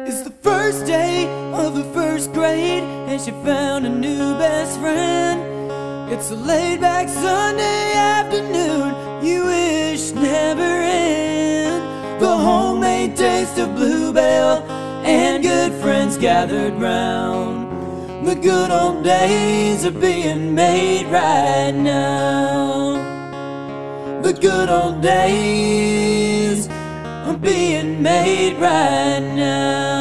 It's the first day of the first grade, and she found a new best friend. It's a laid-back Sunday afternoon you wish never end. The homemade taste of Bluebell and good friends gathered round. The good old days are being made right now. The good old days are being made right now.